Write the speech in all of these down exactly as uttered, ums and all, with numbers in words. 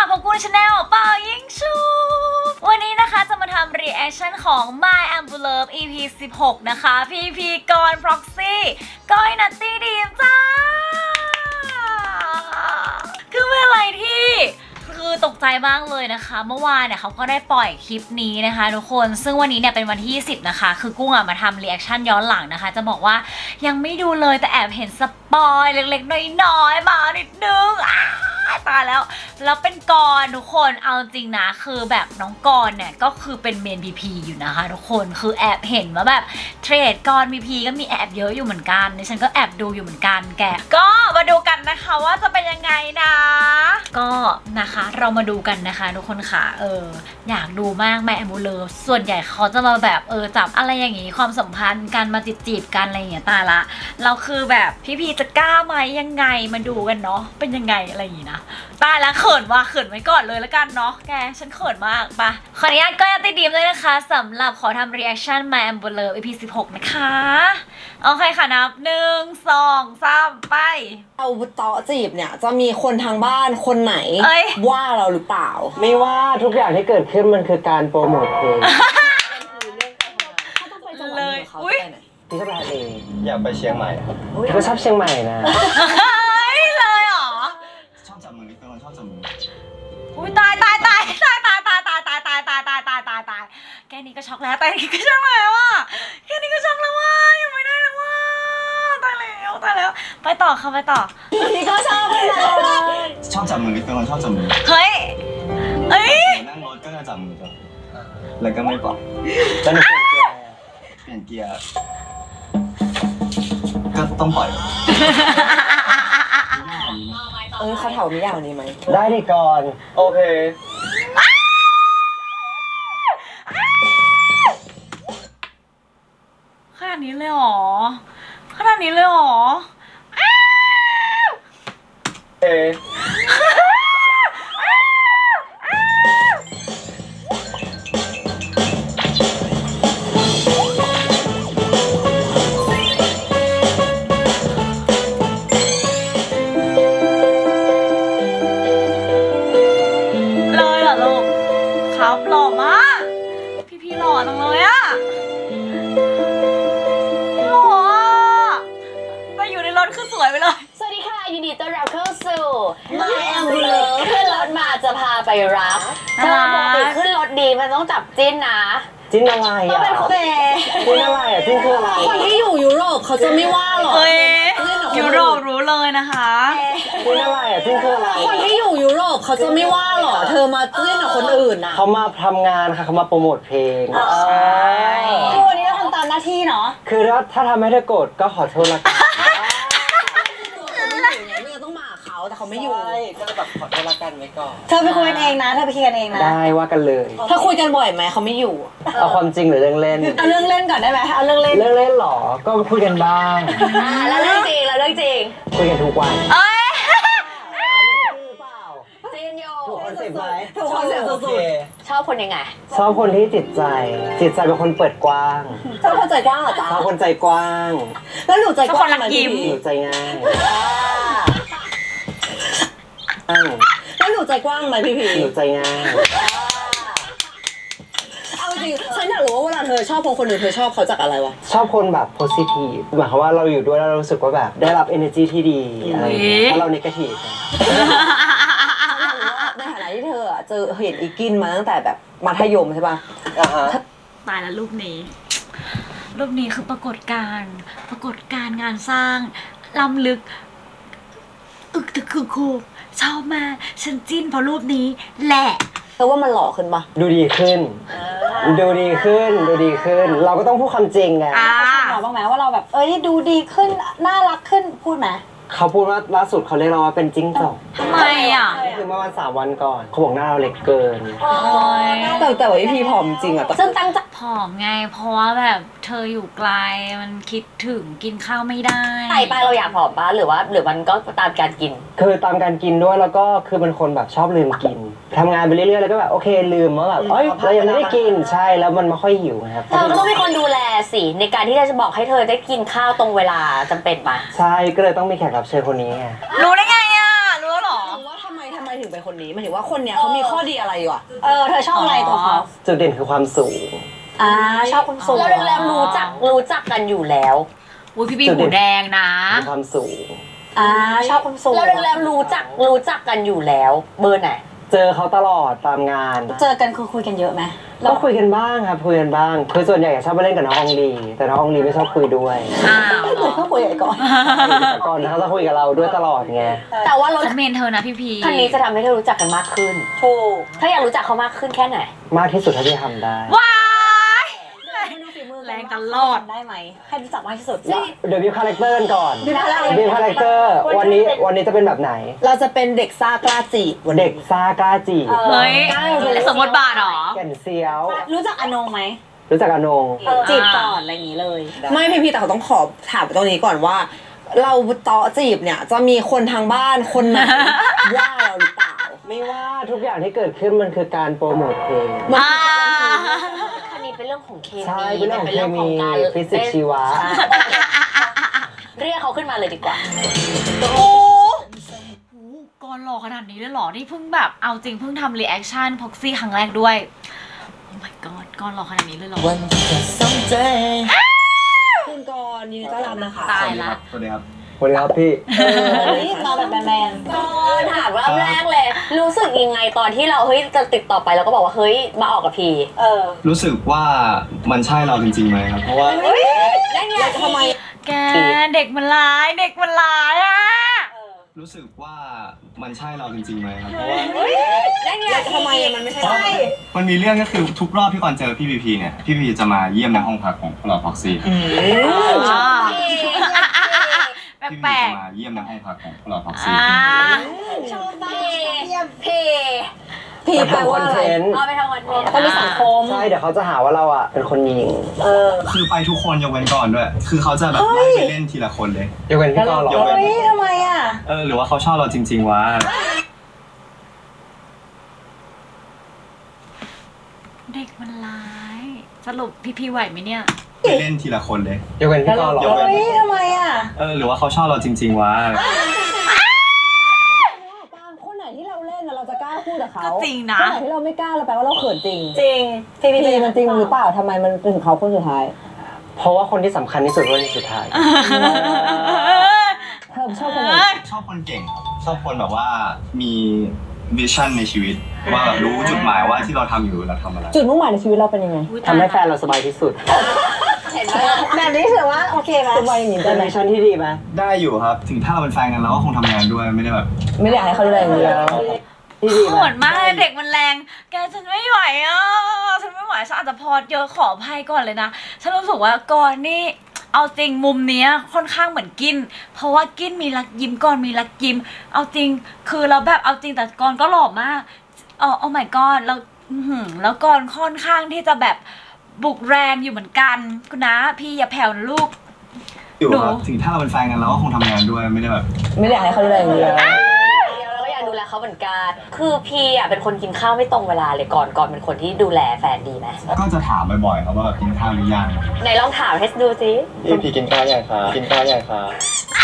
พบกูในชาแนลเป่ายิงชูวันนี้นะคะจะมาทำรีแอคชั่นของ My Envelope อี พี สิบหกนะคะ พี พี กร Proxy ก้อยนัตตี้ดีมจ้าคือเป็นอะไรที่คือตกใจมากเลยนะคะเมื่อวานเนี่ยเขาก็ได้ปล่อยคลิปนี้นะคะทุกคนซึ่งวันนี้เนี่ยเป็นวันที่ยี่สิบนะคะคือกุ้งอะมาทำรีแอคชั่นย้อนหลังนะคะจะบอกว่ายังไม่ดูเลยแต่แอบเห็นสปอยเล็กๆน้อยๆมานิดนึงตายแล้วแล้วเป็นกรทุกคนเอาจริงนะคือแบบน้องกรเนี่ยก็คือเป็นเมน พี พี อยู่นะคะทุกคนคือแอบเห็นว่าแบบเทรดกร พี พี ก็มีแอบเยอะอยู่เหมือนกันดิฉันก็แอบดูอยู่เหมือนกันแกก็มาดูกันนะคะว่าจะเป็นยังไงนะก็นะคะเรามาดูกันนะคะทุกคนค่ะเอออยากดูมากแม่แอมูเลอร์ส่วนใหญ่เขาจะมาแบบเออจับอะไรอย่างงี้ความสัมพันธ์กันมาจีบๆกันอะไรอย่างเงี้ยตายละเราคือแบบพี่พีจะกล้าไหมยังไงมาดูกันเนาะเป็นยังไงอะไรอย่างงี้นะตายแล้วเขินว่าเขินไว้ก่อนเลยแล้วกันเนาะแกฉันเขินมากปะขออนุญาตก็ยัดติดดีมเลยนะคะสำหรับขอทำ reaction My Envelope อี พี สิบหกนะคะโอเคค่ะนับหนึ่งสองสามไปเอาต่อจีบเนี่ยจะมีคนทางบ้านคนไหนว่าเราหรือเปล่าไม่ว่าทุกอย่างที่เกิดขึ้นมันคือการโปรโมทเพลงเลยอุ้ยพี่ก็ไปเองอยากไปเชียงใหม่พี่ก็ชอบเชียงใหม่นะเลยหรอชอบจับมือเป็นคนชอบจับมืออุ้ยตายตายตายตายตายตายตายตายตายตายตายตายตายตายแค่นี้ก็ช็อกแล้วแต่นี้ก็ช็อกแล้วว่ะแค่นี้ก็ช็อกแล้วว่ะยังไม่ได้แล้วว่ะตายแล้วตายแล้วไปต่อค่ะไปต่อพี่ก็ชอบเลยชอบจับมือเป็นคนชอบจับมือเฮ้ยเอ้ยนั่งรถก็จะจับมือกันแล้วก็ไม่บอกแล้วหนูเปลี่ยนเกียร์ก็ต้องปล่อยเออเขาเถามีอย่างนี้ไหมได้ดิก่อนโอเคขนาดนี้เลยหรอขนาดนี้เลยหรอเอ๊ะหล่อมากพี่พี่หล่อจังเลยอะหล่อไปอยู่ในรถคือสวยไปเลยสวัสดีค่ะยินดีต้อนรับเข้าสู่ My Envelope ขึ้นรถมาจะพาไปรับถ้าปกติขึ้นรถดีมันต้องจับจิ้นนะจิ้นอะไรอ่ะต้องเป็นจิ้นอะไรอ่ะจิ้นคืออะไรคนที่อยู่ยุโรปเขาจะไม่ว่าหรอกยุโรปรู้เลยนะคะจิ้นอะไรอ่ะจิ้นคืออะไรคนที่อยู่ยุโรปเขาจะไม่ว่าหรอกเธอมาจิ้นกับคนอื่นนะเขามาทำงานค่ะเขามาโปรโมทเพลงใช่คือวันนี้เราทำตามหน้าที่เนาะคือถ้าถ้าทำให้เธอโกรธก็ขอโทษละกันแต่เขาไม่อยู่ก็เลยแบบขอโทษละกันไว้ก่อนเธอไปคุยกันเองนะเธอไปเคลียร์กันเองนะได้ว่ากันเลยเธอคุยกันบ่อยไหมเขาไม่อยู่เอาความจริงหรือเรื่องเล่นเอาเรื่องเล่นก่อนได้ไหมเอาเรื่องเล่นเรื่องเล่นหรอก็คุยกันบ้างแล้วเรื่องจริงแล้วเรื่องจริงคุยกันทุกวันเอ้ยจีนโยถูกคอนเซ็ปต์ไหมถูกคอนเซ็ปต์สุดๆชอบคนยังไงชอบคนที่จิตใจจิตใจเป็นคนเปิดกว้างชอบคนใจกว้างเหรอจ๊ะชอบคนใจกว้างแล้วหนูใจกว้างไหมพี่หนูใจง่ายแล้วหนูใจกว้างไหมพี่พีหนูใจง่ายเอาจริงฉันอยากรู้ว่าเวลาเธอชอบคนคนหนึ่งเธอชอบเขาจากอะไรวะชอบคนแบบ positive หมายความว่าเราอยู่ด้วยแล้วเรารู้สึกว่าแบบได้รับ energy ที่ดีอะไรเพราะเรา negative ในฐานะที่เธอเจอเห็นอีกินมาตั้งแต่แบบมัธยมใช่ป่ะตายแล้วรูปนี้รูปนี้คือปรากฏการณ์ปรากฏการณ์งานสร้างล้ำลึกอึกตึกคือครูชอบมากฉันจิ้นเพราะรูปนี้แหละแต่ว่ามันหล่อขึ้นปะดูดีขึ้นดูดีขึ้นดูดีขึ้นเราก็ต้องพูดความจริงไงเขาชมเราบ้างไหมว่าเราแบบเอ้ยดูดีขึ้นน่ารักขึ้นพูดไหมเขาพูดว่าล่าสุดเขาเรียกเราว่าเป็นจิ้งจอกทำไมอ่ะคือเมื่อวันสามวันก่อนเขาบอกหน้าเราเล็กเกินแต่แต่ว่าพี่ผอมจริงอ่ะซึ่งตั้งใจผอมไงเพราะว่าแบบเธออยู่ไกลมันคิดถึงกินข้าวไม่ได้ไปไปเราอยากผอมปะหรือว่าหรือมันก็ตามการกินคือตามการกินด้วยแล้วก็คือเป็นคนแบบชอบลืมกินทำงานไปเรื่อยๆแล้วก็แบบโอเคลืมว่าแบบเอ้ยเรายังไม่ได้กินใช่แล้วมันไม่ค่อยหิวนะครับเธอก็ต้องมีคนดูแลสิในการที่จะบอกให้เธอได้กินข้าวตรงเวลาจำเป็นปะใช่ก็เลยต้องมีแขกรับเชิญคนนี้ไงรู้ได้ไงอ่ะรู้หรอว่าทำไมทำไมถึงงเป็นคนนี้หมายถึงว่าคนเนี้ยเขามีข้อดีอะไรอยู่อะเออเธอชอบอะไรตัวเขาจุดเด่นคือความสูงอ่าชอบความสูงแล้วโรงแรมรู้จักรู้จักกันอยู่แล้วอุ้ยพี่บีหูแดงนะมีความสูงอ่าชอบความสูงแล้วโรงแรมรู้จักรู้จักกันอยู่แล้วเบอร์ไหนเจอเขาตลอดตามงานเจอกันคือคุยกันเยอะไหมก็คุยกันบ้างครับคุยกันบ้างคือส่วนใหญ่ชอบไปเล่นกับน้องอองลีแต่น้องอองลีไม่ชอบคุยด้วยอ้าวเหรอก็คุยกันก่อนแต่ก่อนเขาจะคุยกับเราด้วยตลอดไงแต่ว่ารถฉันเมนเธอนะพี่พีคันนี้จะทำให้เธอรู้จักกันมากขึ้นถูกถ้าอยากรู้จักเขามากขึ้นแค่ไหนมากที่สุดเท่าที่ทำได้ว้ายแรงตลอดได้ไหมให้รู้จักมากที่สุดเดี๋ยวบิวคาแรคเตอร์กันก่อนบิวคาแรคเตอร์บิวคาแรคเตอร์วันนี้วันนี้จะเป็นแบบไหนเราจะเป็นเด็กซ่ากล้าจีบวันนี้เด็กซ่ากล้าจีบเฮ้ยสมมติบาทเหรอแก่นเซียวรู้จักอนงไหมรู้จักอนงจีบก่อนอะไรอย่างนี้เลยไม่พี่พี่แต่เขาต้องขอถามตรงนี้ก่อนว่า เราเตาะจีบเนี่ยจะมีคนทางบ้านคนไหน ว่าเราหรือเปล่าไม่ว่าทุกอย่างที่เกิดขึ้นมันคือการโปรโมทเพลงอ่าคันนี้เป็นเรื่องของเคมีใช่เป็นเรื่องของเคมีการฟิสิกส์ชีวะเรียกเขาขึ้นมาเลยดีกว่าโอ้โหก่อนหล่อขนาดนี้เลยเหรอ นี่เพิ่งแบบเอาจริงเพิ่งทำรีแอคชั่นพ็อกซี่ครั้งแรกด้วย โอ้ my god ก่อนหล่อขนาดนี้เลยเหรอคุณกรณ์ยินดีต้อนรับนะคะตายละสวัสดีครับสวัสดีครับพี่มาแบบแมนๆก็ถามว่าแรกเลย รู้สึกยังไงตอนที่เราเฮ้ยจะติดต่อไปแล้วก็บอกว่าเฮ้ยมาออกกับพีเออรู้สึกว่ามันใช่เราจริงๆไหมครับ เพราะว่าได้ไงทำไมแกเด็กมันร้ายเด็กมันร้ายอ่ะรู้สึกว่ามันใช่เราจริงๆไหมครับ เพราะว่าได้ไงทำไมมันไม่ใช่มันมีเรื่องก็คือทุกรอบที่ก่อนเจอพี่พีพีเนี่ย พี่พีจะมาเยี่ยมในห้องพักของพวกเราพ็อกซี่แปลพี่พีกจะมาเยี่ยมในห้องพักของพวกเราพ็อกๆซี่อ่าชอบมากเพพี่แปลว่าอะไรเอาไปทำวันเพต้องมีสังคมใช่เดี๋ยวเขาจะหาว่าเราอ่ะเป็นคนยิงเออคือไปทุกคนยกเว้นก่อนด้วย คือเขาจะแบบไล่ไปเล่นทีละคนเลยยกเว้นพี่กรณ์หรอยกเว้นเฮ้ยทำไมอ่ะเออหรือว่าเขาชอบเราจริงๆวะเด็กมันร้าย สรุปพี่พีไหวไหมเนี่ยไปเล่นทีละคนเลยยกเว้นพี่กรณ์หรอยกเว้นเฮ้ยทำไมอ่ะเออหรือว่าเขาชอบเราจริงๆวะคนไหนที่เราเล่นเราจะกล้าพูดกับเขาก็จริงนะคนไหนที่เราไม่กล้าเราแปลว่าเราเขินจริงจริงพีพีพี่มันจริงหรือเปล่าทำไมมันถึงเขาคนสุดท้ายเพราะว่าคนที่สำคัญที่สุดคือคนสุดท้ายเธอชอบคนไหนชอบคนเก่งครับชอบคนแบบว่ามีวิชั่นในชีวิต ว่าแบบรู้จุดหมายว่าที่เราทำอยู่เราทำอะไรจุดมุ่งหมายในชีวิตเราเป็นยังไงอุ๊ยทำให้แฟนเราสบายที่สุดเห็นไหมแบบนี้ถือว่าโอเคไหมสบายอย่างนี้เป็ได้นไหมมิชชั่นที่ดีไหมได้อยู่ครับ ถึงถ้าเราเป็นแฟนกันเราก็คงทำงานด้วยไม่ได้แบบไม่ได้อยากให้เขาดูแลอย่างเดียวที่ดีไหโหดมากเลยเด็กมันแรง แกฉันไม่ไหวอ่ะ ฉันไม่ไหวฉันอาจจะพอดเยอะขออภัยก่อนเลยนะ ฉันรู้สึกว่าก่อนนี่เอาจริงมุมเนี้ยค่อนข้างเหมือนกิน เพราะว่ากินมีรักยิ้มก่อนมีรักยิ้ม เอาจริงคือเราแบบเอาจริงแต่ก่อนก็หล่อมากอ๋อโอ้ my god แล้วอื้อหือแล้วก่อนค่อนข้างที่จะแบบบุกแรงอยู่เหมือนกันคุณนะพี่อย่าแผ่วนะลูกอยู่ครับหนูถึงถ้าเราเป็นแฟนกันเราก็คงทำงานด้วยไม่ได้แบบไม่ได้อยากให้เขาดูแลอย่างเดียวเราก็อยากดูแลเขาเหมือนกัน คือพีอ่ะเป็นคนกินข้าวไม่ตรงเวลาเลยก่อนก่อนเป็นคนที่ดูแลแฟนดีไหมก็จะถามบ่อยๆครับว่าแบบกินข้าวหรือยังไหนลองถามให้ดูสิพี่พีกินข้าวยังคะกินข้าวยังคะ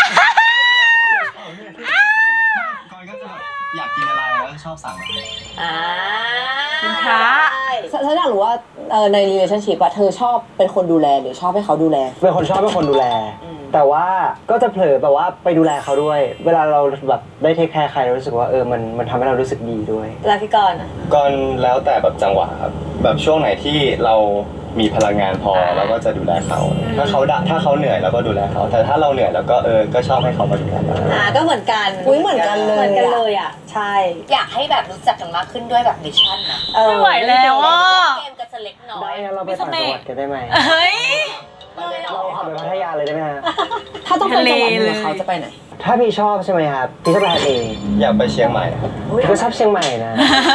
ก่อนก็จะแบบอยากกินอะไรแล้วชอบสั่งแบบนี้อ่าคุณคะฉันอยากรู้ว่าเอ่อใน relationship อะเธอชอบเป็นคนดูแลหรือชอบให้เขาดูแลเป็นคนชอบเป็นคนดูแล แต่ว่าก็จะเผลอแบบว่าไปดูแลเขาด้วย เวลาเราแบบได้เทคแคร์ใครเรารู้สึกว่าเออมันมันทำให้เรารู้สึกดีด้วยแล้วพี่กรณ์อะก็แล้วแต่แบบจังหวะครับแบบช่วงไหนที่เรามีพลังงานพอเราก็จะดูแลเขาถ้าเขาด่าถ้าเขาเหนื่อยเราก็ดูแลเขาแต่ถ้าเราเหนื่อยเราก็เออก็ชอบให้เขามาดูแลเราอ่าก็เหมือนกันอุ๊ยเหมือนกันเลยเหมือนกันเลยอ่ะใช่อยากให้แบบรู้จักกันมากขึ้นด้วยแบบมิชชั่นนะไม่ไหวแล้วอ่ะเกมกันจะเล็กน้อได้ยงั้นเราไปต่างจังหวัดกันได้ไหมเฮ้ยเราขับไปพัทยาเลยได้ไหมฮะถ้าต้องไปจังหวัดหนึ่งทะเลเลยเขาจะไปไหนถ้าพี่ชอบใช่ไหมครับพี่ชอบไปทะเลอยากไปเชียงใหม่นะครับพี่ก็ชอบเชียงใหม่นะ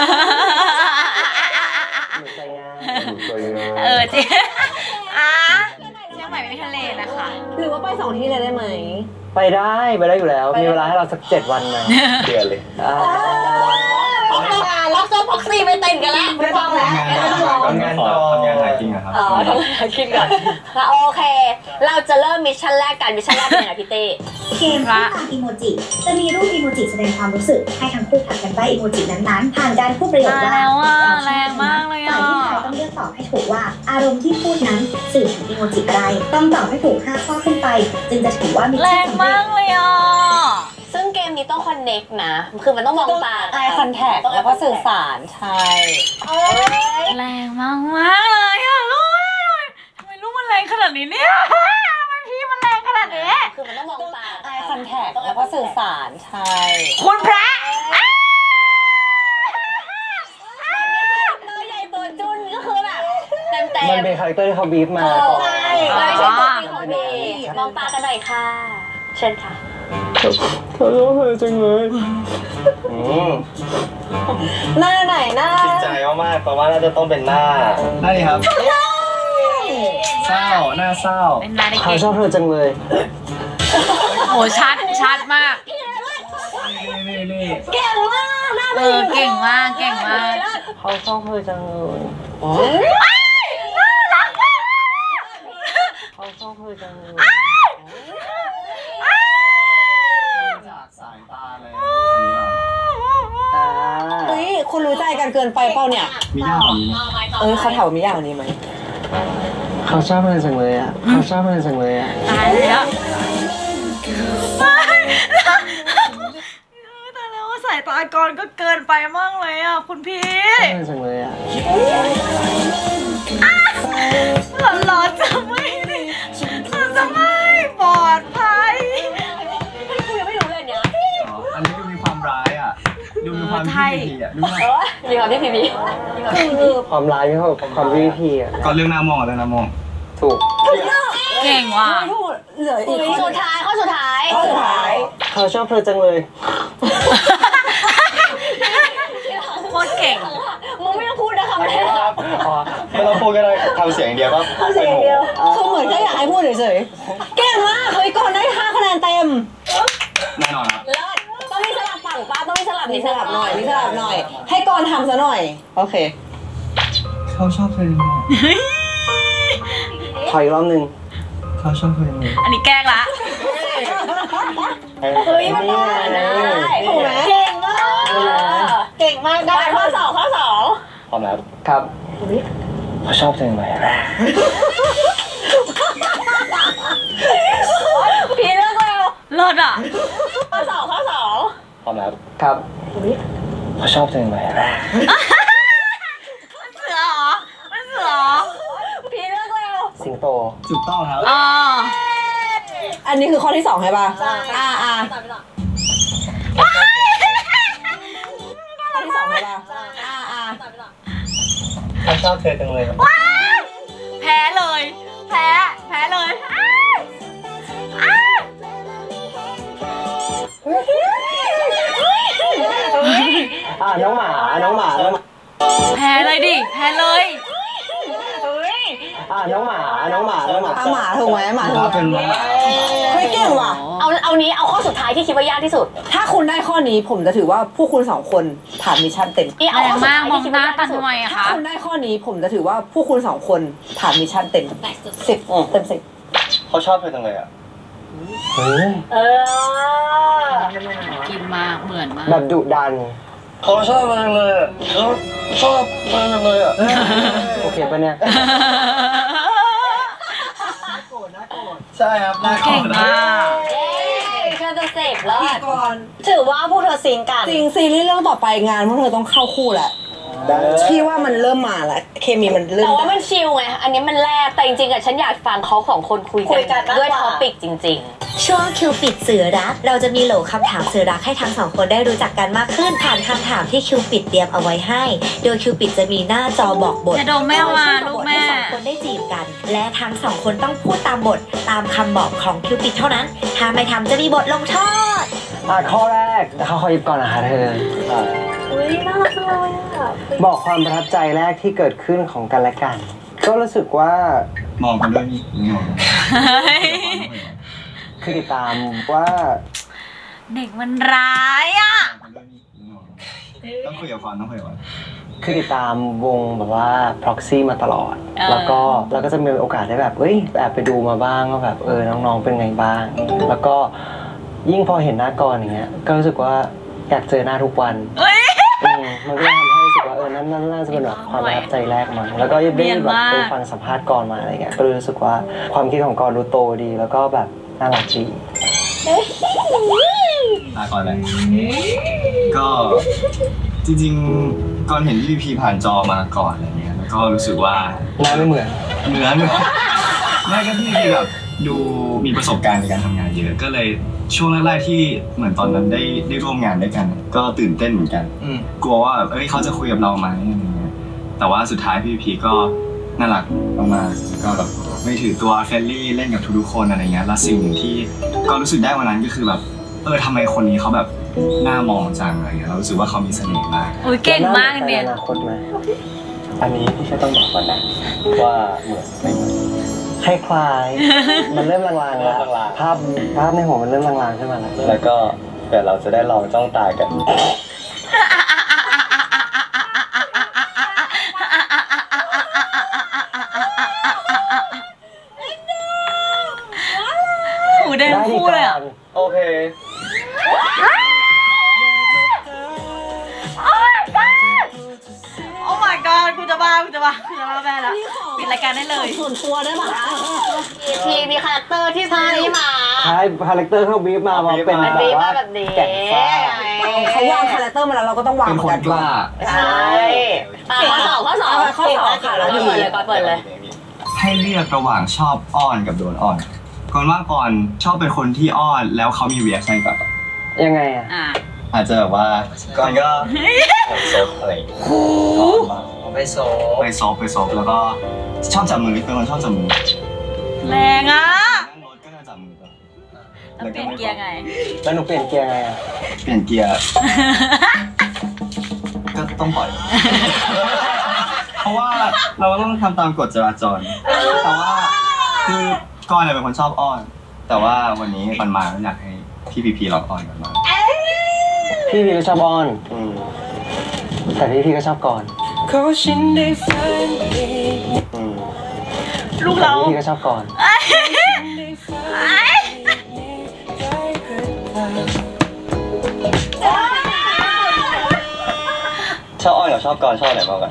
หนูใจง่ายเออจริงอ่ะเชียงใหม่ไม่มีทะเลนะคะหรือว่าไปสองที่เลยได้ไหมไปได้ไปได้อยู่แล้ว มีเวลาให้เราสักเจ็ดวันไหมเดือนเลยอ่าทำงานแล้วก็พ็อกซี่ไม่เต้นกันแล้วไม่ต้องแล้วทำงานต่อทำงานหากินนะครับอ๋อทำงานคิดก่อนโอเค เราจะเริ่มมิชชั่นแรกกันมิชชั่นแรกเป็นยังไงพี่เต้เกมคู่ตามอีโมจิจะมีรูปอีโมจิแสดงความรู้สึกให้ทั้งคู่ผัดกันใบ้อีโมจินั้นๆผ่านการพูดประโยคว่าแล้วอ่ะแรงมากเลยอ่ะฝ่ายที่ทายต้องเลือกตอบให้ถูกว่าอารมณ์ที่พูดนั้นสื่อถึงอีโมจิอะไรต้องตอบให้ถูกห้าข้อขึ้นไปจึงจะถือว่ามีแรชื่อง สำเร็มาจกเลยอ่ะซึ่งเกมนี้ต้องคอนเน็กนะ คือมันต้องมองตาไอคอนแทคแล้วก็สื่อสารใช่แรงมากมากเลยอ่ะลูกทำไมลูกมันแรงขนาดนี้เนี่ยทำไมพี่มันแรงขนาดนี้คือมันต้องมองตาไอคอนแทคแล้วก็สื่อสารใช่คุณพระตัวใหญ่ตัวจุนก็คือแบบเต็มเต็มมันเป็นคาแรคเตอร์ที่เขาบีฟมาก่อนใช่ไม่ใช่ตัวจริงของพี่มองตากันหน่อยค่ะ เช่นค่ะเขาชอบเธอจังเลยอืมหน้าไหนหน้าจริงใจมากๆเพราะว่าน่าจะต้องเป็นหน้าได้เลยครับ เศร้าหน้าเศร้าเป็นนายเขาเก่งชอบเธอจังเลยโอ้ชัดชัดมากนี่นี่เก่งมากหน้าเออเก่งมากเก่งมากเขาชอบเธอจังเลยเขาชอบเธอจังเลยจากสายตาเลยอ่าเฮ้ยคุณรู้ใจกันเกินไปเปล่าเนี่ยมีหน้าของนี้เออเขาถามว่ามีอย่างนี้ไหมเขาชอบเธอจังเลยอ่ะเขาชอบเธอจังเลยอ่ะตายแล้วตายแล้วสายตากรก็เกินไปมากเลยอ่ะคุณพี่ชอบเธอจังเลยอ่ะหลอนๆจะไม่ดีจะไม่ปลอดภัยกูยังไม่รู้เลยเนี่ยอ๋ออันนี้ดูมีความร้ายอ่ะ ดูมีความที่ดีอ่ะดูว่าเออมีความที่พีพีความร้ายไม่เท่ากับความวิธีอ่ะก็เรื่องหน้ามองกับเรื่องหน้ามองถูกเก่งว่ะเหลืออีกข้อสุดท้ายข้อสุดท้ายข้อสุดท้ายเขาชอบเธอจังเลยโคตรเก่งมึงไม่ต้องพูดนะคำนี้ครับอ๋อไม่ต้องพูดก็ได้ทำเสียงอย่างเดียวก็เป็นหมูคือเหมือนแค่อยากให้พูดเฉยๆเก่งมากเฮ้ยก่อนได้ห้าคะแนนเต็มแน่นอนครับเลิศต้องมีสลับฝั่งป้าต้องมีสลับมีสลับหน่อยมีสลับหน่อย ให้ก่อนทำซะหน่อยโอเคเขาชอบเธอยังไงขออีกรอบหนึ่งเขาชอบเธอยังไงอันนี้แกล้งละเฮ้ยมันได้นะถูกไหมเก่งมากเก่งมากได้ข้อสองข้อสองพร้อมแล้วครับเขาชอบเธอจังเลยพี่เลือกแล้วเลิศอ่ะข้อสองข้อสองพร้อมแล้วครับเขาชอบเธอจังเลยมันเสือเหรอมันเสือเหรอพี่เลือกแล้วสิงโตถูกต้องครับอ๋ออันนี้คือข้อที่สองใช่ป่ะอ่าอ่าข้อที่สองใช่ป่ะอ่าอ่าเขาชอบเธอจังเลยแพ้เลย แพ้ แพ้เลยอ้ายอ้ายอ่าน้องหมาน้องหมาน้องหมาแพ้เลยดิ แพ้เลยอ่าน้องหมาน้องหมาน้องหมาอ่าหมาถูกไหมหมาถูถ้าก เป็นไหมว่าเฮ้ยเก่งว่ะเอาเอานี้เอาข้อสุดท้ายที่คิดว่ายากที่สุดถ้าคุณได้ข้อนี้ผมจะถือว่าพวกคุณสองคนผ่านมิชชั่นเต็มนี่เอาแรข้อง สุดมากท้ายมองที่คิดหน้าว่ายากตันที่สุดทำไมอะถ้าคะคุณได้ข้อนี้ผมจะถือว่าพวกคุณสองคนผ่านมิชชั่นเต็มสิบเต็มสิบเขาชอบเธอจังเลยอ่ะเฮ้ยเออกินมาก เหมือนมากแบบดุดันเขาชอบเธอจังเลยอ่ะเขาชอบเธอจังเลยอ่ะโอเคปะเนี่ยใช่ครับหน้าเก่งมากเย้เชิญตัวเสพแล้วก่อนถือว่าพวกเธอซิงกันจริงซีรีส์เรื่องต่อไปงานพวกเธอต้องเข้าคู่แหละพี่ว่ามันเริ่มมาแล้วเคมีมันเริ่มแต่ว่ามันชิลไง อันนี้มันแรกแต่จริงๆอะฉันอยากฟังเขาของคนคุยคุยกันด้วยมากกว่าท็อปิกจริงช่วงคิวปิดสื่อรักเราจะมีโหลคำถามสื่อรักให้ทั้งสองคนได้รู้จักกันมากขึ้นผ่านคำถามที่คิวปิดเตรียมเอาไว้ให้ โดยคิวปิดจะมีหน้าจอบอกบทจะโดนไม่เอามาลูกแม่ให้สองคนได้จีบกัน และทั้งสองคนต้องพูดตามบทตามคำบอกของคิวปิดเท่านั้น ถ้าไม่ทำจะมีบทลงโทษอ่ะข้อแรกแต่เขาขอหยิบก่อนนะคะเธอๆอุ้ยน่ารักจังเลยอะบอกความประทับใจแรกที่เกิดขึ้นของกันและกัน ก็รู้สึกว่ามองกันด้วยนี่มองคือติดตามว่าเด็กมันร้ายอ่ะต้องคุยกับฟันต้องคุยกับฟันคือติดตามวงแบบว่า proxy มาตลอดเออแล้วก็แล้วก็จะมีโอกาสได้แบบเอ้ยแอบไปดูมาบ้างว่าแบบเออน้องๆเป็นไงบ้าง แล้วก็ยิ่งพอเห็นหน้ากรอย่างเงี้ยก็รู้สึกว่าอยากเจอหน้าทุกวันเอ้ยอืมมันก็เลยทำให้รู้สึกว่าเออนั่นนั่นน่าจะเป็นแบบความประทับใจแรกมั้งแล้วก็ได้แบบไปฟังสัมภาษณ์กรมาอะไรเงี้ยก็รู้สึกว่าความคิดของกรดูโตดีแล้วก็แบบน่ารักดีมาก่อนเลยก็จริงๆก่อนเห็นพี่พีผ่านจอมาก่อนอะไรเงี้ยแล้วก็รู้สึกว่าหน้าไม่เหมือนเหมือนไม่ก็พี่พีแบบดูมีประสบการณ์ในการทำงานเยอะก็เลยช่วงแรกๆที่เหมือนตอนนั้นได้ได้ร่วมงานด้วยกันก็ตื่นเต้นเหมือนกันกลัวว่าเอ้ยเขาจะคุยกับเราไหมอะไรเงี้ยแต่ว่าสุดท้ายพี่พีก็น่ารักมากๆก็แบบไม่ถือตัวเฟรนลี่เล่นกับทุกๆคนอะไรเงี้ยแล้วสิ่งหนึ่งที่ก็รู้สึกได้วันนั้นก็คือแบบเออทำไมคนนี้เขาแบบน่ามองจังอะไรเงี้ยเรารู้สึกว่าเขามีเสน่ห์มากโอ้ยเก่งมากเนี่ยอนาคตไหมอันนี้พี่แค่ต้องบอกก่อนนะว่าเหมือนไม่เหมือนคล้ายๆมันเริ่มลางๆแล้วลางๆภาพภาพในหัวมันเริ่มลางๆขึ้นมาแล้วแล้วก็เดี๋ยวเราจะได้ลองจ้องตากันหูแดงคู่เลยอ่ะโอเคโอ้ my god กูจะบ้ากูจะบ้ากูจะบ้าแม่แล้วปิดรายการได้เลยส่วนตัวได้ปะทีมีคาแรคเตอร์ที่ซีรีส์มาใช่คาแรคเตอร์เขาบีฟมาว่าเป็นมันแบบีบบ ว่ามาแบบนี้แก่นฟ้าเขาวางคาแรคเตอร์มาแล้วเราก็ต้องวางเป็นเหมืคอนนกันกล้าใช่อ่ะข้อสองข้อสองข้อสองค่ะแล้วเปิดเลยก่อนเปิดเลยให้เลือกระหว่างชอบอ้อนกับโดนอ้อนก่อนว่าก่อนชอบเป็นคนที่อ้อนแล้วเขามีเรีแอคชั่นกลับยังไงอ่ะอ่าอาจจะแบบว่าก่อนก็ซบอะไรอย่างเงี้ยไปโซไปซบไปซบแล้วก็ชอบจับมือเป็นคนชอบจับมือแรงอ่ะนั่งรถก็จะจับมือก่อนแล้วเปลี่ยนเกียร์ไงแล้วหนูเปลี่ยนเกียร์ไงอ่ะเปลี่ยนเกียร์ก็ต้องปล่อย เพราะว่าเราต้องทำตามกฎจราจร แต่ว่าคือก้อนเนี่ยเป็นคนชอบอ้อน แต่ว่าวันนี้มันมาแล้วอยากให้พี่พีพีลองอ้อนกันมางพี่พี่ก็ชอบอ้อนอืมแต่พี่พี่ก็ชอบก่อนอืมลูกแต่เราพี่พี่ก็ชอบก่อนชอบอ้อนกับชอบกรชอบไหนมากกว่า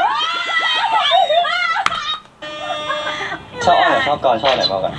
ชอบอ้อนกับชอบกรชอบไหนมากกว่า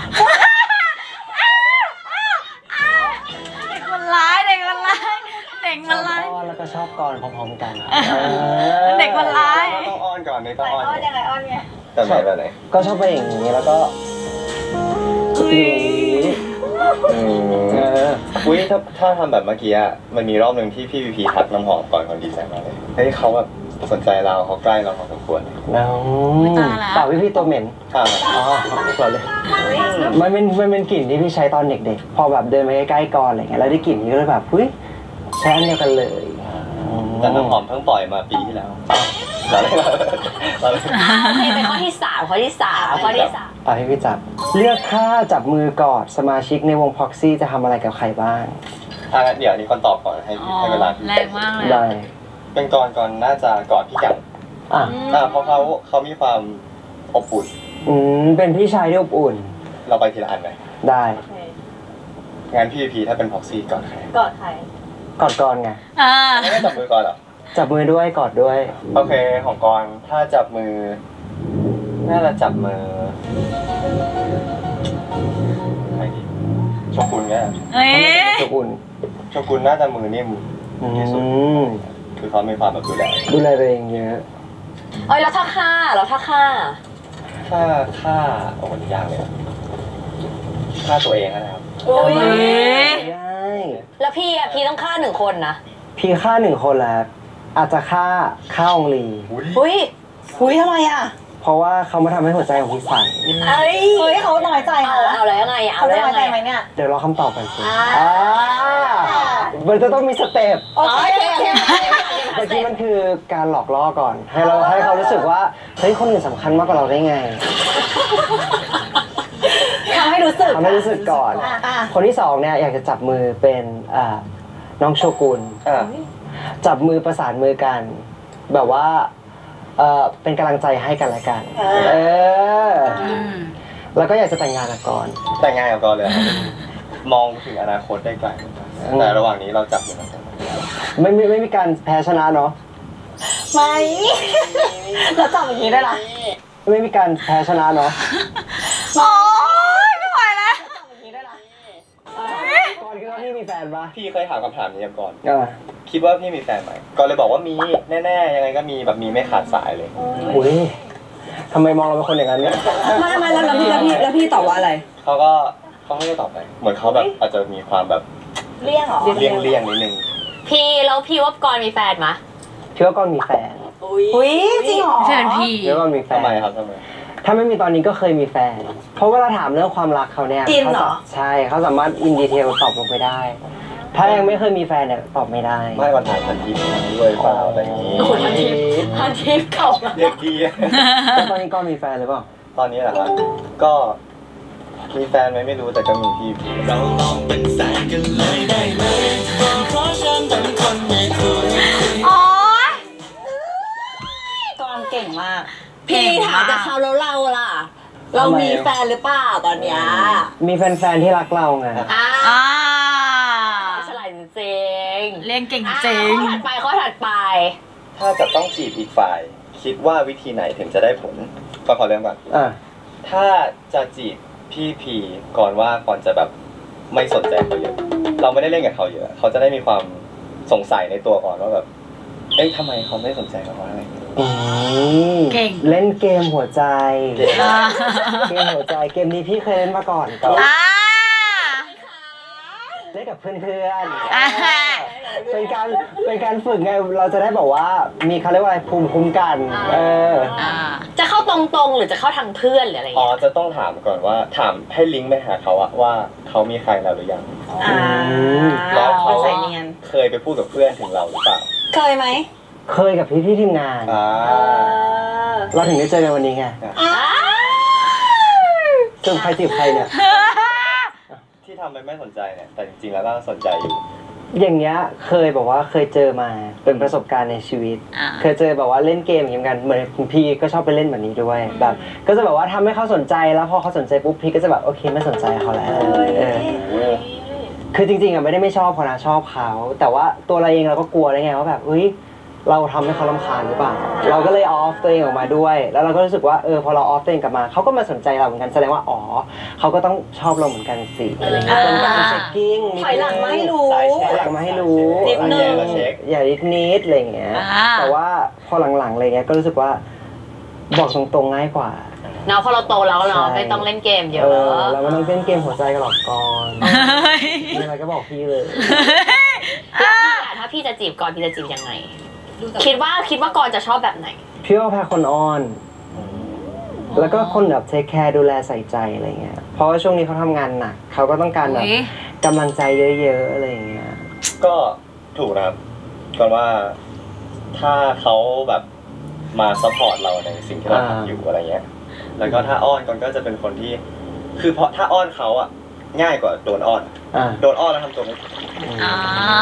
เด็กมันร้ายเด็กมันร้ายเด็กชมัอน บร้ายอ้อนแล้วก็ชอบก่อนพร้อมๆกันเด็กมันร้ายต้องอ้อนก่อนนี่ต้องอ้อนอ้อนยังไงอ้อนไงแบบไหนแบบไหนก็ชอบไปอย่างนี้แล้วก็อย่างนี้อืมเอออุ้ยถ้าถ้าทำแบบเมื่อกี้อะมันมีรอบหนึ่งที่พี่พีพีทักน้ำหอมก่อนคนดีใจมากเลยเฮ้ยเขาแบบสนใจเราเขาใกล้เราพอสมควรน้องเปล่าพี่พี่ตัวเหม็นค่ะอ๋อก่อนเลยมันเป็นมันเป็นกลิ่นที่พี่ใช้ตอนเด็กๆ พอแบบเดินไปใกล้ๆก่อนอะไรเงี้ยแล้วได้กลิ่นนี้ก็เลยแบบเฮ้ยใช้อันเดียวกันเลยแต่น้ำหอมเพิ่งปล่อยมาปีที่แล้วเราเลยเราเลยโอเคเป็นข้อที่สามข้อที่สามข้อที่สามตาพี่พี่จับเลือกค่าจับมือกอดสมาชิกในวงพ็อกซี่จะทำอะไรกับใครบ้างอ่ะเดี๋ยวนี้คนตอบก่อนให้อ๋อให้เวลาแรงมากเลยได้เป็นก่อนก่อนน่าจะกอดพี่กันอ่ะอ่าเพราะเขาเขามีความอบอุ่นอืมเป็นพี่ชายที่อบอุ่นเราไปทีละอันไหมได้งานพี่พีถ้าเป็นพ็อกซี่กอดใครกอดใครกอดก่อนไงอ่าไม่ได้จับมือก่อนเหรอจับมือด้วยกอดด้วยโอเคของกรถ้าจับมือน่าจะจับมือใครดีโชกุนเนี่ยเอ้ยอบอุ่นโชกุนน่าจะมือนิ่มอืที่สุดมคือเขามีความแบบดูแลดูแลตัวเองเยอะเอ้ยแล้วถ้าฆ่าแล้วถ้าฆ่าถ้าฆ่าโอ้โหยากเลยอะฆ่าตัวเองนะครับอุ้ยเอ้ยใช่แล้วพี่อะพี่ต้องฆ่าหนึ่งคนนะพี่ฆ่าหนึ่งคนแล้วอาจจะฆ่าฆ่าองลีอุ้ยอุ้ยทำไมอ่ะเพราะว่าเขามาทำให้หัวใจของพี่สั่นเอ้ยเฮ้ยเขาน้อยใจเอานะเอาแล้วยังไงอะเอาเขาแล้วน้อยยังใจไงไหมเนี่ยเดี๋ยวรอคำตอบกันสิอ่าอ่ามันจะต้องมีสเต็ปโอเคโอเคโอเคเมื่อกี้มันคือการหลอกล่อก่อน ให้เราให้เขารู้สึกว่าเฮ้ยคนอื่นสำคัญมากกว่าเราได้ไงทำให้รู้สึกทำให้รู้สึกก่อนอ่ะอ่ะคนที่สองเนี่ยอยากจะจับมือเป็นอ่าน้องโชกุนอ่าจับมือประสานมือกัน แบบว่าเออเป็นกำลังใจให้กันและกัน เอออืมแล้วก็อยากจะแต่งงานกับกรแต่งงานกับกรเลยเหรอกมองถึงอนาคตได้ไกลแต่ระหว่างนี้เราจับมือกันไม่ไม่ไม่มีการแพ้ชนะเนาะไม่เราจับอย่างนี้ได้ละไม่มีการแพ้ชนะเนาะโอ๊ยไม่ไหวแล้วก่อนคิดว่าพี่มีแฟนปะพี่เคยถามคำถามนี้ก่อนอ่าคิดว่าพี่มีแฟนไหมก่อนเลยบอกว่ามีแน่ๆยังไงก็มีแบบมีไม่ขาดสายเลยอุ้ยทำไมมองเราเป็นคนอย่างนั้นเนี่ยไม่ไม่แล้วแล้วพี่แล้วพี่แล้วพี่ตอบว่าอะไรเขาก็เขาไม่ได้ตอบไปเหมือนเขาแบบอาจจะมีความแบบเลี่ยงเหรอเลี่ยงเลี่ยงนิดนึงพี่แล้วพี่ว่ากรมีแฟนมะพี่ว่าก่อนมีแฟนอุ้ยจริงเหรอแฟนพี่พี่ว่าก่อนมีแฟนทำไมครับทำไมถ้าไม่มีตอนนี้ก็เคยมีแฟน เพราะเวลาถามเรื่องความรักเขาเนี่ยจริงเหรอใช่เขาสามารถอินดีเทลตอบลงไปได้ ถ้ายังไม่เคยมีแฟนเนี่ยตอบไม่ได้ไม่วันถ่ายทันทีด้วยเปล่าอะไรอย่างนี้ทันทีพันทิพย์เก่าเด็กดีแล้วตอนนี้ก็มีแฟนหรือเปล่าตอนนี้แหละครับก็มีแฟนไหมไม่รู้แต่ก็มีพี่เราลองเป็นแฟนกันเลยได้ไหมเพราะฉันเป็นคนมีคุณโอ๊ยกรเก่งมาก พี่ถามจากเขาแล้วเราล่ะ เรามีแฟนหรือเปล่าตอนเนี้ยมีแฟนๆที่รักเราไงอ่าอ่าฉลาดจริงเรียนเก่งอ่ะจริงข้อถัดไปข้อถัดไปถ้าจะต้องจีบอีกฝ่าย คิดว่าวิธีไหนถึงจะได้ผลก็ขอเริ่มก่อนอ่าถ้าจะจีบพี่พีก่อนว่าก่อนจะแบบไม่สนใจเขาเยอะ เราไม่ได้เล่นกับเขาเยอะ เขาจะได้มีความสงสัยในตัวก่อนว่าแบบเอ้ยทำไมเขาไม่สนใจเราวะอะไรอย่างเงี้ยอืมเก่งเล่นเกมหัวใจเก่งอ่าเกมหัวใจ เกมนี้พี่เคยเล่นมาก่อนก็อ่าเล่นกับเพื่อนอ่าๆเป็นการเป็นการฝึกไง เราจะได้บอกว่ามีเขาเรียกว่าอะไรภูมิคุ้มกัน เอออ่าจะเข้าตรงๆหรือจะเข้าทางเพื่อนหรืออะไรอย่างอ๋อเงี้ยจะต้องถามก่อนว่าถามให้ลิงก์ไปหาเขาอะว่าเขามีใครแล้วหรือยังอ่าแล้วเขาใส่เนียนเคยไปพูดกับเพื่อนถึงเราหรือเปล่าเคยไหมเคยกับพี่พี่ๆทีมงานอ่าเราถึงได้เจอกันวันนี้ไงอ่าซึ่งใครจีบใครเนี่ยที่ทำไปไม่สนใจเนี่ยแต่จริงๆแล้วก็สนใจอยู่อย่างเงี้ยเคยบอกว่าเคยเจอมาเป็นประสบการณ์ในชีวิตอ่าเคยเจอแบบว่าเล่นเกมอย่างเงี้ยกันเหมือนคุณพี่ก็ชอบไปเล่นแบบนี้ด้วยแบบ ก็จะแบบว่าทำให้เขาสนใจแล้วพอเขาสนใจปุ๊บพี่ก็จะแบบโอเคไม่สนใจเขาแล้วเออคือจริงๆอ่ะไม่ได้ไม่ชอบเขานะชอบเขาแต่ว่าตัวเราเองเราก็กลัวได้ไงว่าแบบเฮ้ยเราทำให้เขารำคาญหรือเปล่าเราก็เลยออฟตัวเองออกมาด้วยแล้วเราก็รู้สึกว่าเออพอเราออฟตัวเองกลับมาเขาก็มาสนใจเราเหมือนกันแสดงว่าอ๋อเขาก็ต้องชอบเราเหมือนกันสิอะไรเงี้ยเป็นการเช็คกิ้งถอยหลังมาให้รู้สายถเช็อยคหลังมาให้รู้นิดนึงแล้วเช็คอย่านิดนิดอะไรเงี้ยอ่าแต่ว่าพอหลังๆอะไรเงี้ยก็รู้สึกว่าบอกตรงๆง่ายกว่าเนาะพอเราโตแล้วเนาะใช่ไม่ต้องเล่นเกมเยเออะอเราไม่ต้องเล่นเกมหัวใจกันหรอกก่อนเฮ้ยมีอะไรก็บอกพี่เลยแล้วพี่อะถ้าพี่จะจีบกรพี่จะจีบยังไง คิดว่าคิดว่ากรจะชอบแบบไหนพี่ว่าแพ้คนอ้อน แล้วก็คนแบบเทคแคร์ดูแลใส่ใจอะไรเงี้ยเพราะว่าช่วงนี้เขาทำงานหนักเขาก็ต้องการแบบอุ๊ยกำลังใจเยอะๆอะไรเงี้ยก็ถูกนะครับก่อนว่าถ้าเขาแบบมาซัพพอร์ตเราในสิ่งที่เราทำอยู่อะไรเงี้ย แล้วก็ถ้าอ้อนก่อนก็จะเป็นคนที่ คือเพราะถ้าอ้อนเขาอะง่ายกว่าโดนอ้อนอ่าโดนอ้อนแล้วทำตัวไม่ถูกอ่า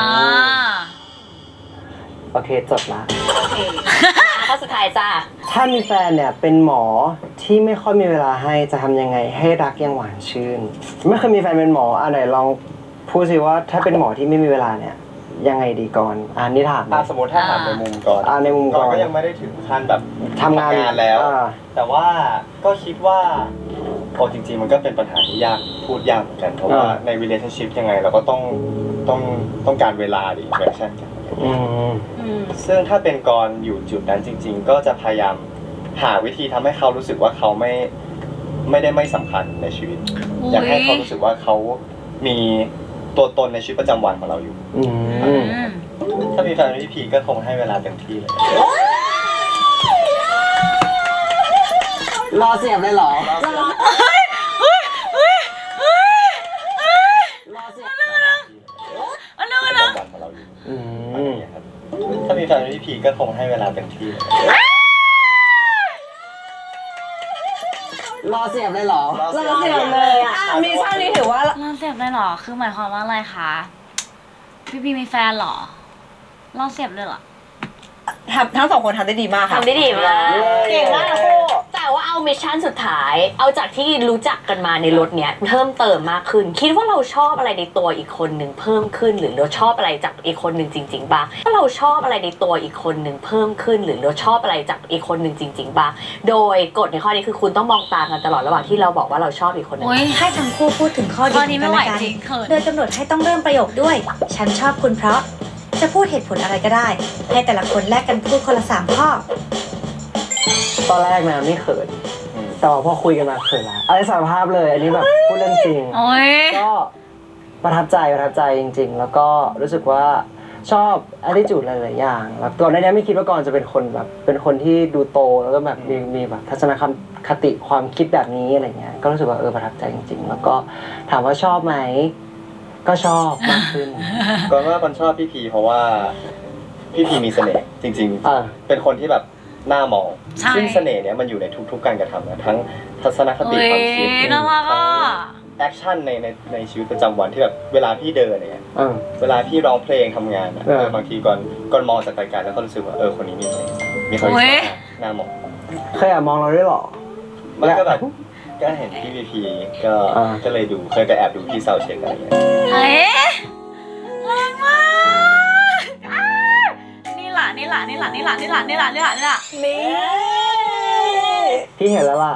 โอเคจบละโอเคข้อสุดท้ายจ้าถ้ามีแฟนเนี่ยเป็นหมอที่ไม่ค่อยมีเวลาให้จะทำยังไงให้รักยังหวานชื่น ไม่เคยมีแฟนเป็นหมออ่ะไหนลองพูดสิว่าถ้าเป็นหมอที่ไม่มีเวลาเนี่ยยังไงดีก่อนอ่านี่ถามอ่ะสมมติถ้าถามในมุมก่อนอ่าในมุมก่อนก็ยังไม่ได้ถึงขั้นแบบทำงานแล้วอ่าแต่ว่าก็คิดว่าโอ้จริงๆมันก็เป็นปัญหาที่ยากพูดยากเหมือนกันเพราะว่าใน relationship ยังไงเราก็ต้องต้องต้องการเวลาดิแฟชั่นกันอืมซึ่งถ้าเป็นกรอยู่จุดนั้นจริง ๆ ก็จะพยายามหาวิธีทำให้เขารู้สึกว่าเขาไม่ไม่ได้ไม่สำคัญในชีวิต อยากให้เขารู้สึกว่าเขามีตัวตนในชีวิตประจำวันของเราอยู่อืมอืมถ้ามีแฟนพี่พีก็คงให้เวลาเต็มที่เลยรอเสียบเลยเหรอเฮ้ยเฮ้ยเฮ้ยเฮ้ยเฮ้ยรอเสียบอันนึงอันนึงประจำวันของเราอยู่อือะไรอมย่างเงี้ยครับถ้ามีแฟนพี่พีก็คงให้เวลาเต็มที่เลยรอเสียบเลยเหรอเราเสียงเลยอ่ะมิชชั่นนี้ถือว่าเราเสียบเลยเหรอ คือหมายความว่าอะไรคะ พี่พีมีแฟนเหรอ เราเสียบเลยเหรอทำทั้งสองคนทำได้ดีมากค่ะทำได้ดีมากเก่งมากนะคู่แต่ว่าเอามิชชั่นสุดท้ายเอาจากที่รู้จักกันมาในรถเนี้ยเพิ่มเติมมากขึ้นคิดว่าเราชอบอะไรในตัวอีกคนหนึ่งเพิ่มขึ้นหรือเราชอบอะไรจากอีกคนหนึ่งจริงๆบ้างถ้าเราชอบอะไรในตัวอีกคนหนึ่งเพิ่มขึ้นหรือเราชอบอะไรจากอีกคนหนึ่งจริงๆบ้างโดยกฎในข้อนี้คือคุณต้องมองตากันตลอดระหว่างที่เราบอกว่าเราชอบอีกคนหนึ่งโอ้ยให้ทั้งคู่พูดถึงข้อดีข้ขอองนี้กัไม่นไหวและกันจริงเขินโดยกำหนดให้ต้องเริ่มประโยคด้วย ฉันชอบคุณเพราะ จะพูดเหตุผลอะไรก็ได้ ให้แต่ละคนแลกกันพูดคนละสามข้อตอนแรกนะไม่เขินแต่ว่าพอคุยกันมาเขินละอะไรสารภาพเลยอันนี้แบบพูดเรื่องจริงโอ้ยก็ประทับใจประทับใจจริง ๆ แล้วก็รู้สึกว่าชอบ attitude หลายๆอย่างแล้วก่อนหน้านี้ไม่คิดว่าก่อนจะเป็นคนแบบเป็นคนที่ดูโตแล้วก็แบบมีมีแบบทัศนคติความคิดแบบนี้อะไรเงี้ยก็รู้สึกว่าเออประทับใจจริง ๆ แล้วก็ถามว่าชอบไหมก็ชอบมากขึ้นก่อนว่าคนชอบพี่พีเพราะว่าพี่พีมีเสน่ห์จริงเออๆ เป็นคนที่แบบน่ามองใช่ซึ่งเสน่ห์เนี้ยมันอยู่ในทุกๆการกระทำนะทั้งทัศนคติโอ้ยความคิดน่ารักอ่ะแอคชั่นในในในชีวิตประจำวันที่แบบเวลาพี่เดินเนี่ยเออเวลาพี่ร้องเพลงทำงานอะเออเออบางทีก่อนก่อนมองจากไกลๆแล้วก็รู้สึกว่าเออคนนี้มีเสน่ห์มีความโอ้ยน่ามองเคยแอบมองเราด้วยเหรอมันก็แบบก็เห็นพี่พีพีก็อ่าก็เลยดูเคยไปแอบดูพี่เซาเช็คอะไรอย่างเงี้ยเอ๊ะแรงมากอ้านี่ล่ะนี่ล่ะนี่ล่ะนี่ล่ะนี่ล่ะนี่ล่ะนี่ล่ะนี่ล่ะพี่เห็นแล้วล่ะ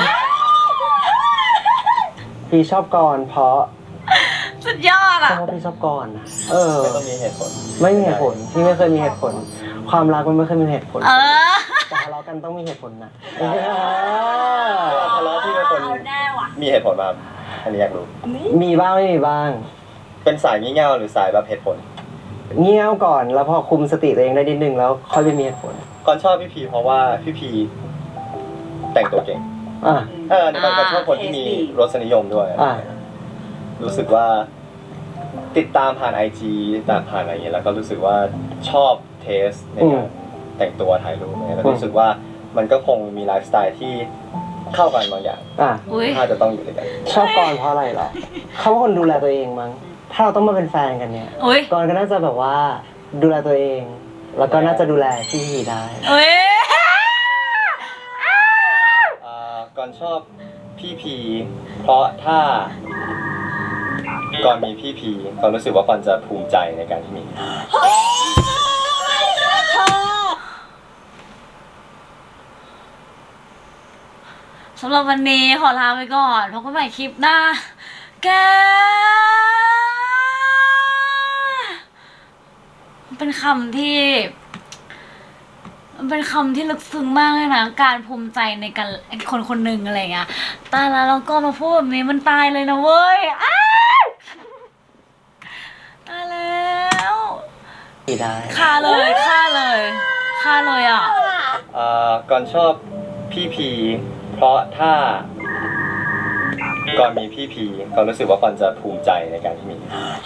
พี่ชอบกรเพราะสุดยอดเพอ่ะราะว่าพี่ชอบกรนะเออไม่ต้องมีเหตุผลไม่มีเหตุผลพี่ไม่เคยมีเหตุผล ความรักมันไม่เคยมีเหตุผลเออแต่ทะเลาะกันต้องมีเหตุผลนะทะเลาะที่เป็นคนมีเหตุผลมาอันนี้อยากรู้มีบ้างไม่มีบ้างเป็นสายงี่เง่าหรือสายแบบเหตุผลเงี้ยวก่อนแล้วพอคุมสติตัวเองได้นิดนึงแล้วค่อยไปมีเหตุผลก่อนชอบพี่พีเพราะว่าพี่พีแต่งตัวเก่งอ่ะเออในก่อนก็ชอบคนที่มีรสนิยมด้วยอ่ะรู้สึกว่าติดตามผ่านไอจีติดตามผ่านอะไรอย่างเงี้ยแล้วก็รู้สึกว่าชอบเทสในการแต่งตัวถ่ายรูปเนี่ยแล้วรู้สึกว่ามันก็คงมีไลฟ์สไตล์ที่เข้ากันบางอย่างอ่ะอุ้ยถ้าจะต้องอยู่ด้วยกันชอบกรเพราะอะไรเหรอเขาเป็นคนดูแลตัวเองมั้งถ้าเราต้องมาเป็นแฟนกันเนี่ยอุ้ยกรก็น่าจะแบบว่าดูแลตัวเอง แล้วก็น่าจะดูแลพี่พีได้อุ้ยอ่าก่อนชอบพี่พีเพราะถ้าก่อนมีพี่พีก่อนรู้สึกว่าก่อนจะภูมิใจในการที่มีสำหรับวันนี้ขอลาไปก่อนพบกันใหม่คลิปหน้า แกมันเป็นคำที่ มันเป็นคำที่ลึกซึ้งมากเลยนะ การภูมิใจในการคนคนหนึ่งอะไรเงี้ยตายแล้วเราก็มาพูดแบบนี้มันตายเลยนะเว้ยอ้าวตายแล้วได้ฆ่าเลยฆ่าเลยฆ่าเลยอ่ะอ่าก่อนชอบพี่พีเพราะถ้าก่อนมีพี่พีก่อนรู้สึกว่าก่อนจะภูมิใจในการที่มี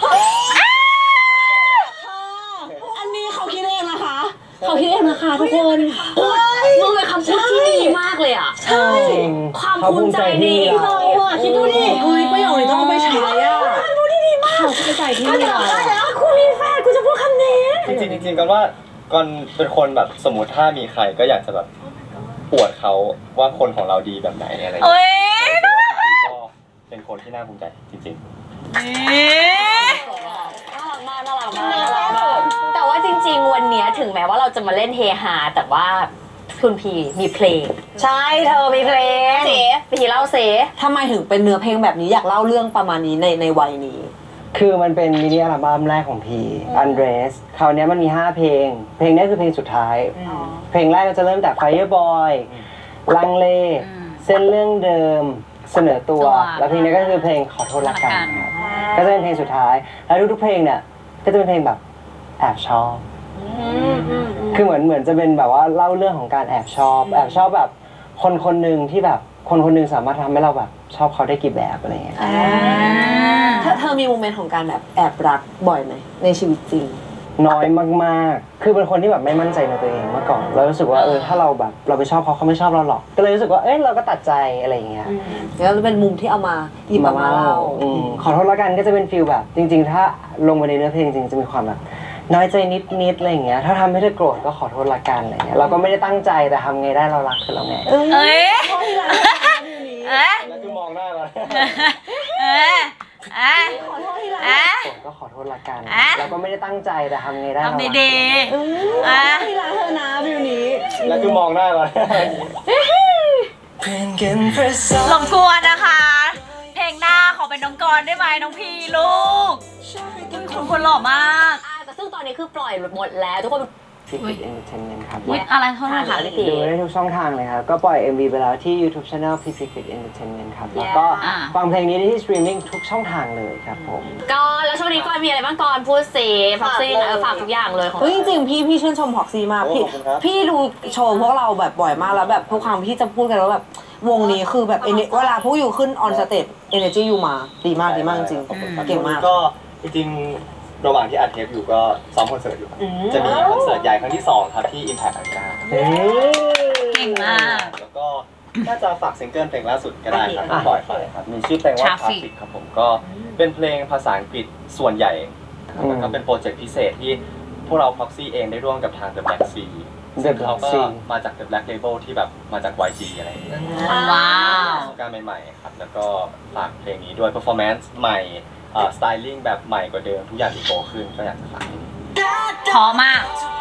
อันนี้เขาคิดเองนะคะ เขาคิดเองนะคะทุกคนมึงเป็นคำพูดที่ดีมากเลยอ่ะใช่จริงความภูมิใจดีเขาเราอะคิดดูดิเฮ้ยประโยคนี้ต้องเอาไปใช้อ่ะดูดีๆมากเขาภูมิใจที่เรากูมีแฟนกูจะพูดคำนี้จริงๆจริงๆก่อนว่าก่อนเป็นคนแบบสมมติถ้ามีใครก็อยากจะแบบอวดเขาว่าคนของเราดีแบบไหนอะไรอย่างโอ้เงี้ยยแต่ว่าพี่พีก็เป็นคนที่น่าภูมิใจจริงๆนี่น่ารักมากน่ารักมากน่ารักมากแต่ว่าจริงๆวันเนี้ยถึงแม้ว่าเราจะมาเล่นเฮฮาแต่ว่าคุณพีมีเพลงใช่เธอมีเพลงเจ๊พีเล่าเซทำไมถึงเป็นเนื้อเพลงแบบนี้อยากเล่าเรื่องประมาณนี้ในในวัยนี้คือมันเป็นมินิอัลบั้มแรกของพีอันเดรสคราวนี้มันมีห้าเพลง เพลงนี้คือเพลงสุดท้าย เพลงแรกก็จะเริ่มจาก Fireboy ลังเล เส้นเรื่องเดิมเสนอตัว แล้วเพลงนี้ก็คือเพลงขอโทษละกันครับก็จะเป็นเพลงสุดท้าย แล้วทุกๆเพลงเนี่ยก็จะเป็นเพลงแบบแอบชอบ คือเหมือนเหมือนจะเป็นแบบว่าเล่าเรื่องของการแอบชอบ แอบชอบแบบคนคนหนึ่งที่แบบคนคนหนึ่งสามารถทำให้เราแบบชอบเขาได้กี่แบบอะไรอย่างเงี้ยเธอเธอมีโมเมนต์ของการแบบแอบรักบ่อยไหมในชีวิตจริงน้อยมากๆ คือเป็นคนที่แบบไม่มั่นใจในตัวเองเมื่อก่อนเรารู้สึกว่าเออถ้าเราแบบเราไปชอบเขาเขาไม่ชอบเราหรอกก็เลยรู้สึกว่าเอ้ยเราก็ตัดใจอะไรอย่างเงี้ยแล้วเป็นมุมที่เอามาหยิบมาเล่าอืมขอโทษละกันก็จะเป็นฟีลแบบ จริง ๆ ถ้าลงไปในเนื้อเพลงจริงๆจะมีความแบบน้อยใจนิดๆอะไรอย่างเงี้ยถ้าทำให้เธอโกรธก็ขอโทษละกันอะไรเงี้ยเราก็ไม่ได้ตั้งใจแต่ทำไงได้เรารักเธอแล้วไงเอ้ยเอ้ยขอโทษทีละเอ๊ะแล้วคือมองหน้าก่อนเอ๊ะเอ๊ะขอโทษทีละเอ๊ะโกรธก็ขอโทษละกันอ่ะเราก็ไม่ได้ตั้งใจแต่ทำไงได้เรารักทำเธอดีเออขอโทษทีละเธอนะวิวนี้แล้วคือมองหน้าก่อนๆหลงกวนนะคะ เพลงหน้าขอเป็นน้องกรได้ไหมน้องพีลูกอุ๊ยคนคนหล่อมากอ่าแต่ซึ่งตอนนี้คือปล่อยหมดแล้วทุกคน Secret Entertainment ครับอุ๊ยอะไรโทษนะค่ะคะพี่พีดูได้ทุกช่องทางเลยครับ ก็ปล่อย เอ็ม วี ไปแล้วที่ YouTube Channel Secret Entertainment ครับ แล้วก็อ่าฟังเพลงนี้ได้ที่สตรีมมิ่งทุกช่องทางเลยครับผมก่อนแล้วช่วงนี้ก่อนมีอะไรบ้างก่อนพูดสิฟักซี่เออฝากทุกอย่างเลยของเฮ้ยจริงๆพี่พี่ชื่นชมพ็อกซี่มากโอ้พี่ขอบคุณครับพี่ดูโชว์พวกเราแบบบ่อยมากแล้วแบบทุกครั้งพี่จะพูดกันว่าแบบวงนี้คือแบบ ener- เวลาพวกอยู่ขึ้นออนสเตจเอเนจีอยู่มาดีมากดีมากจริงขอบคุณครับเก่งมากก็จริงๆระหว่างที่อัดเทปอยู่ก็ซ้อมคอนเสิร์ตอยู่ครับอืมจะมีคอนเสิร์ตใหญ่ครั้งที่สองครับที่ Impact Arena เฮ้ยเก่งมากแล้วก็น่าจะฝากซิงเกิลเพลงล่าสุดก็ได้ครับอ่ะที่ปล่อยไปครับมีชื่อเพลงว่า Traffic Traffic ครับผมก็เป็นเพลงภาษาอังกฤษส่วนใหญ่ครับแล้วก็เป็นโปรเจกต์พิเศษที่พวกเรา Proxy เองได้ร่วมกับทาง The Black Sea The ซึ่ง Black เขาก็ Sea มาจาก The Black Label ที่แบบมาจาก วาย จี อะไรอย่างเงี้ยว้าวประสบการณ์ใหม่ๆครับแล้วก็ฝากเพลงนี้ด้วย performance ใหม่เอ่อ styling แบบใหม่กว่าเดิมทุกอย่างที่โตขึ้นก็อยากจะฝากให้พอมาก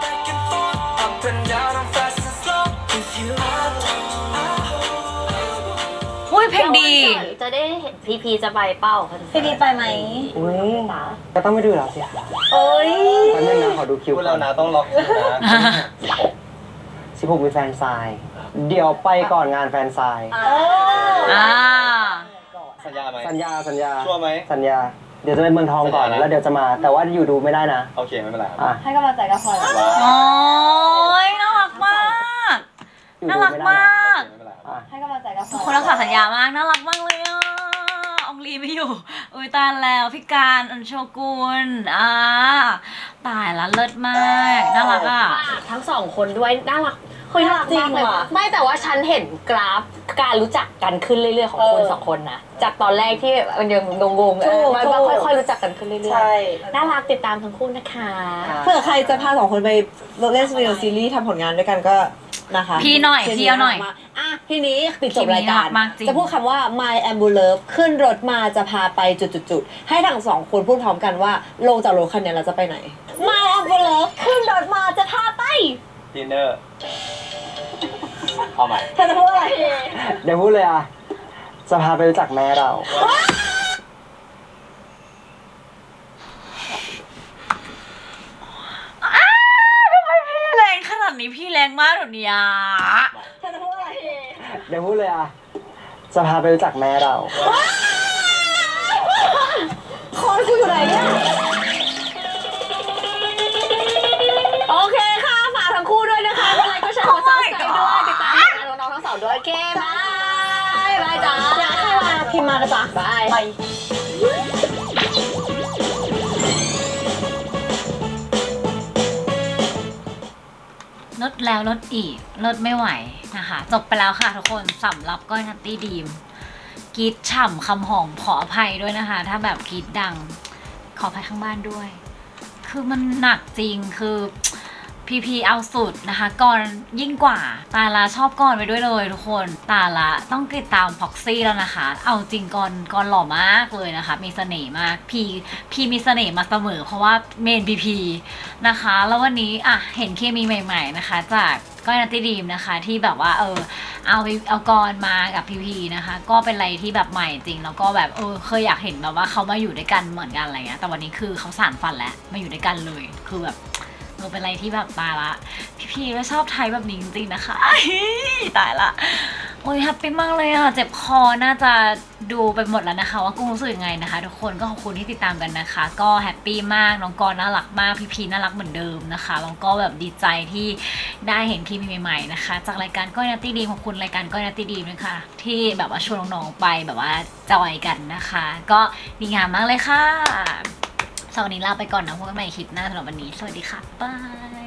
อุ้ยเพลงดีจะได้เห็นพีพีจะไปเป้าคอนเสิร์ตพี่พีไปไหมอุ้ยก็ต้องไปดูแล้วสิเอ้ยแป๊บนึงนะขอดูคิวพูดแล้วนะต้องล็อกคิวนะสิบหกมีแฟนไซน์เดี๋ยวไปก่อนงานแฟนไซน์อ่าสัญญาไหมสัญญาสัญญาชัวร์ไหมสัญญา เดี๋ยวจะไปเมืองทองก่อนสัญญานะแล้วเดี๋ยวจะมา แต่ว่าอยู่ดูไม่ได้นะโอเคไม่เป็นไรครับอ่ะให้กำลังใจก็พอแล้วว้าวโอ้ยน่ารักมากอยู่น่าดูรักไม่ได้มานะกโอเคไม่เป็นไรครับอ่ะให้กำลังใจก็พทุอกคนรักษาสัญญามาก น่ารักมากเลยอ่ะอองลีไม่อยู่ อุ้ยตายแล้วพี่การอัญโชกุลอ่าตายละเลิศมาก น่ารักอ่ะทั้งสองคนด้วยน่ารักเฮ้ยน่ารักมากเลยไม่แต่ว่าฉันเห็นกราฟการรู้จักกันขึ้นเรื่อยๆของคนสองคนนะจากตอนแรกที่มันยังงงๆเออมันก็ค่อยๆรู้จักกันขึ้นเรื่อยใช่ๆน่ารักติดตามทั้งคู่นะคะเผื่อใครจะพาสองคนไปเล่นวิดีโอซีรีส์ทำผลงานด้วยกันก็นะคะพี่หน่อยชีร์พี่เอาหน่อยมอ่ะทีนี้ปิดจบรายการมากจริงจะพูดคำว่า my ambulance ขึ้นรถมาจะพาไปจุดๆๆให้ทั้งสองคนพูดพร้อมกันว่าลงจากรถคันนี้เราจะไปไหน my ambulance ขึ้นรถมาจะพาไปดินเนอร์เอาใหม่เธอจะพูดอะไรเดี๋ยวพูดเลยอ่ะ จะพาไปรู้จักแม่เราทำไมพี่แรงขนาดนี้พี่แรงมากเดี๋ยวนี้อ่ะเธอจะพูดอะไรเดี๋ยวพูดเลยอ่ะ จะพาไปรู้จักแม่เราคอนกูอยู่ไหนเนี่ยโอเคค่ะฝากทั้งคู่ด้วยนะคะอะไรก็แชร์กดซับสไครต์ด้วยติดตามผลงานน้องๆทั้งสองด้วยโอเคบายบายจ้าอยากให้มาพิมพ์มานะจ๊ะบายไปลดแล้วลดอีกลดไม่ไหวนะคะ จบไปแล้วค่ะทุกคนสำหรับก้อยนัตตี้ดีมกรีดฉ่ำคำหอมขออภัยด้วยนะคะ ถ้าแบบกรีดดังขออภัยข้างบ้านด้วย คือมันหนักจริงคือพีพีเอาสุดนะคะก่อนยิ่งกว่าตาละชอบก่อนไปด้วยเลยทุกคนตาละต้องติดตามพ็อกซี่แล้วนะคะ เอาจริงก่อนก่อนหล่อมากเลยนะคะ มีเสน่ห์มากพีพีมีเสน่ห์มาเสมอเพราะว่าเมนพีพีนะคะแล้ววันนี้อ่ะเห็นเคมีใหม่ๆนะคะ จากก้อยนัตตี้ดีมนะคะที่แบบว่าเออเอาเอากรมากับพีพีนะคะก็เป็นอะไรที่แบบใหม่จริงแล้วก็แบบเออเคยอยากเห็นแบบว่าเขามาอยู่ด้วยกันเหมือนกันอะไรเงี้ยแต่วันนี้คือเขาสานฝันแล้วมาอยู่ด้วยกันเลยคือแบบเออเป็นอะไรที่แบบตายละพี่พีก็ชอบไทยแบบนี้จริงๆนะคะตายละโอ้ยแฮปปี้มากเลยอ่ะเจ็บคอน่าจะดูไปหมดแล้วนะคะว่ากุ้งรู้สึกยังไงนะคะทุกคนก็ขอบคุณที่ติดตามกันนะคะก็แฮปปี้มากน้องกรน่ารักมากพี่พีน่ารักเหมือนเดิมนะคะแล้วก็แบบดีใจที่ได้เห็นทีมใหม่ๆนะคะจากรายการก้อยนัตตี้ดีมขอบคุณรายการก้อยนัตตี้ดีมนะคะที่แบบว่าชวนน้องๆไปแบบว่าจอยกันนะคะ ก็ดีงามมากเลยค่ะสวัสดีลาไปก่อนนะพบกันใหม่คลิปหน้าสำหรับวันนี้สวัสดีค่ะบาย